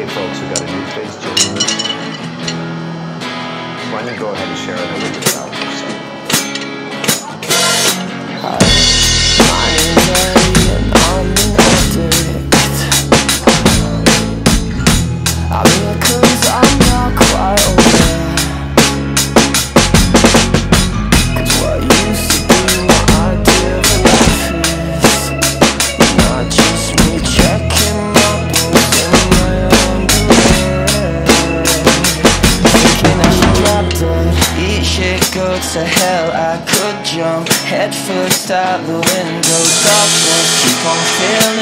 Hey folks, we got a new face joining us. Why don't you go ahead and share it and we'll get it out yourself. Hi, my name's Eddie and I'm an addict. I'm here 'cause I'm not quite aware. 'Cause what used to be my idea of life is not just me checking my balls in my underwear, thinking I should drop dead, eat shit, go to hell. I could jump head first out the window, dark walls keep on feeling